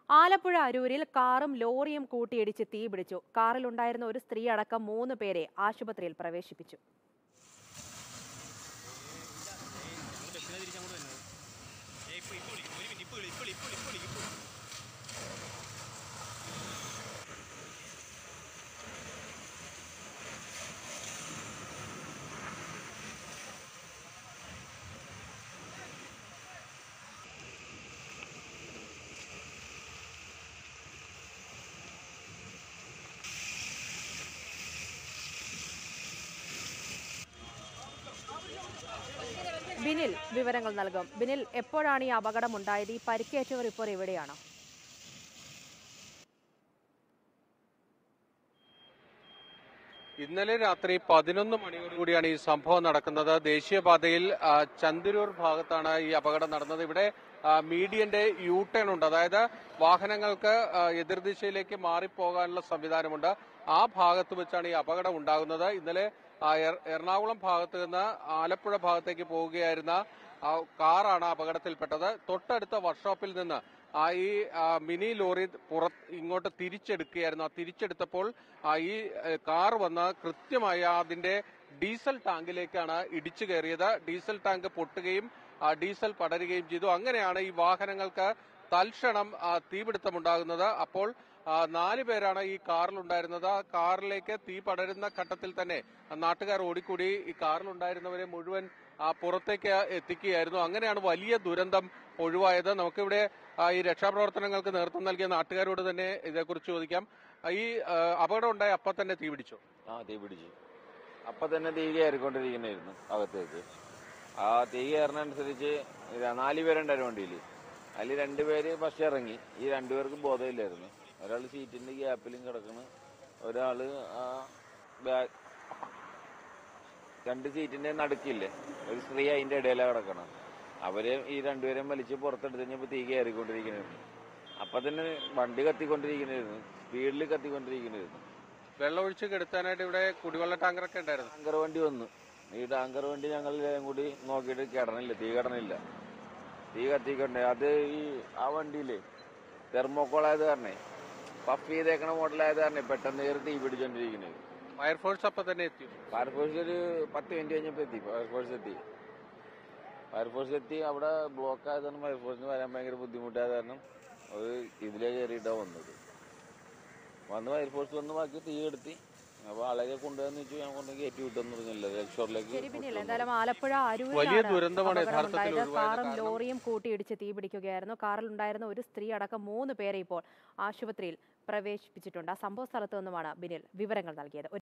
ആലപ്പുഴ അരൂരിൽ കാറും ലോറിയും കൂട്ടിയിടിച്ച് തീപിടിച്ചു. കാറിലുണ്ടായിരുന്ന ഒരു സ്ത്രീ അടക്കം 3 പേരെ ആശുപത്രിയിൽ പ്രവേശിപ്പിച്ചു. ബിനിൽ വിവരങ്ങൾ നൽകും. ബിനിൽ, എപ്പോഴാണ് ഈ അപകടമുണ്ടായത്? ഈ പരിക്കേറ്റവർ ഇപ്പോൾ എവിടെയാണ്? ഇന്നലെ രാത്രി 11 മണിയോടുകൂടിയാണ് ഈ സംഭവം നടക്കുന്നത്. ദേശീയപാതയിൽ ചന്ദരൂർ ഭാഗത്താണ് ഈ അപകടം നടന്നത്. ഇവിടെ മീഡിയന്റെ യു ടേൺ ഉണ്ട്, അതായത് വാഹനങ്ങൾക്ക് എതിർദിശയിലേക്ക് മാറിപ്പോകാനുള്ള സംവിധാനമുണ്ട്. ആ ഭാഗത്ത് വെച്ചാണ് ഈ അപകടം ഉണ്ടാകുന്നത്. ഇന്നലെ എറണാകുളം ഭാഗത്ത് നിന്ന് ആലപ്പുഴ ഭാഗത്തേക്ക് പോവുകയായിരുന്ന കാറാണ് അപകടത്തിൽപ്പെട്ടത്. തൊട്ടടുത്ത വർക്ക്ഷോപ്പിൽ നിന്ന് ഈ മിനി ലോറി ഇങ്ങോട്ട് തിരിച്ചെടുക്കുകയായിരുന്നു. ആ തിരിച്ചെടുത്തപ്പോൾ ഈ കാർ വന്ന് കൃത്യമായി അതിന്റെ ഡീസൽ ടാങ്കിലേക്കാണ് ഇടിച്ചു കയറിയത്. ഡീസൽ ടാങ്ക് പൊട്ടുകയും ഡീസൽ പടരുകയും ചെയ്തു. അങ്ങനെയാണ് ഈ വാഹനങ്ങൾക്ക് തൽക്ഷണം തീപിടുത്തമുണ്ടാകുന്നത്. അപ്പോൾ 4 പേരാണ് ഈ കാറിലുണ്ടായിരുന്നത്. ആ കാറിലേക്ക് തീ പടരുന്ന ഘട്ടത്തിൽ തന്നെ നാട്ടുകാർ ഓടിക്കൂടി ഈ കാറിലുണ്ടായിരുന്നവരെ മുഴുവൻ പുറത്തേക്ക് എത്തിക്കുകയായിരുന്നു. അങ്ങനെയാണ് വലിയ ദുരന്തം ഒഴിവായത്. നമുക്കിവിടെ ഈ രക്ഷാപ്രവർത്തനങ്ങൾക്ക് നേതൃത്വം നൽകിയ നാട്ടുകാരോട് തന്നെ ഇതേക്കുറിച്ച് ചോദിക്കാം. ഈ അപകടം ഉണ്ടായ അപ്പം തന്നെ തീ പിടിച്ചു? തീ പിടിച്ചു. അപ്പം തന്നെ തീ കയറിക്കൊണ്ടിരിക്കുന്നതായിരുന്നു അകത്തേക്ക്. ആ തീ കയറുന്നതനുസരിച്ച് 4 പേരുണ്ടായിരുന്നു വണ്ടിയിൽ. അതിൽ 2 പേര് പക്ഷെ ഇറങ്ങി. ഈ 2 പേർക്കും ബോധമില്ലായിരുന്നു. ഒരാൾ സീറ്റിന്റെ ഗ്യാപ്പിലും കിടക്കണം, ഒരാള് 2 സീറ്റിന്റെ നടുക്കില്ലേ, ഒരു സ്ത്രീ അതിന്റെ ഇടയിലാണ് കിടക്കണം. അവരെ ഈ 2 പേരെയും വലിച്ച് പുറത്തെടുത്ത് കഴിഞ്ഞപ്പോൾ തീ കയറിക്കൊണ്ടിരിക്കണായിരുന്നു. അപ്പൊ തന്നെ വണ്ടി കത്തിക്കൊണ്ടിരിക്കണായിരുന്നു, സ്പീഡിൽ കത്തിക്കൊണ്ടിരിക്കണായിരുന്നു. വെള്ളം ഒഴിച്ച് കെടുത്താനായിട്ട് ഇവിടെ കുടിവെള്ള ടാങ്കറൊക്കെ ഉണ്ടായിരുന്നു. ടാങ്കർ വണ്ടി വന്നു. ഈ ടാങ്കർ വണ്ടി ഞങ്ങൾ കൂടി നോക്കിയിട്ട് തീ കടണില്ല. തീ കത്തിക്കൊണ്ടേ അത് ആ വണ്ടിയില് തെർമോക്കോളായത് കാരണേ, പഫ് ചെയ്തേക്കണ മോഡലായത് കാരണം പെട്ടെന്ന് കയറി തീ പിടിച്ചോണ്ടിരിക്കുന്നത്. ഫയർഫോഴ്സ് അപ്പൊ തന്നെ എത്തി? ഫയർഫോഴ്സ് ഒരു 10 മിനിറ്റ് കഴിഞ്ഞപ്പോ എത്തി. ഫയർഫോഴ്സ് എത്തി. അവിടെ ബ്ലോക്ക് ആയത് കാരണം ഫയർഫോഴ്സിന് വരാൻ ഭയങ്കര ബുദ്ധിമുട്ടായത് കാരണം ഒരു ഇതിലേ കയറിയിട്ടാ വന്നത്. ഫയർഫോഴ്സ് വന്ന് ബാക്കി തീ കെടുത്തി. അപ്പൊ ആളെ കൊണ്ടുവന്ന് വെച്ചു, ഞാൻ കൊണ്ട് കയറ്റി വിട്ടെന്ന് പറഞ്ഞില്ല ലക്ഷോറിലേക്ക്. എന്തായാലും ആലപ്പുഴ വലിയ ദുരന്തമാണ് കാറും ലോറിയും കൂട്ടിയിടിച്ച് തീ പിടിക്കുകയായിരുന്നു. കാറിലുണ്ടായിരുന്ന ഒരു സ്ത്രീ അടക്കം 3 പേരെ ഇപ്പോൾ ആശുപത്രിയിൽ പ്രവേശിപ്പിച്ചിട്ടുണ്ട്. ആ സംഭവ സ്ഥലത്ത് നിന്നുമാണ് ബിനിൽ വിവരങ്ങൾ നൽകിയത്.